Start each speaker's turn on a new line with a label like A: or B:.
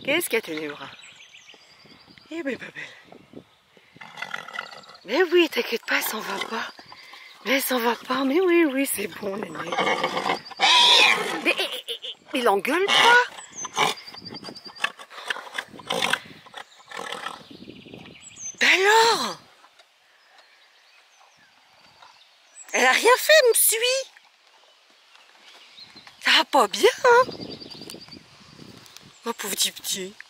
A: Qu'est-ce qu'il y a, Ténébra? Eh ben, ma belle. Mais oui, t'inquiète pas, elle s'en va pas. Mais elle s'en va pas. Mais oui, oui, c'est bon, Néné. Mais il engueule pas. Ben alors? Elle a rien fait, elle me suit. Ça va pas bien, hein? Oh, pauvre petit.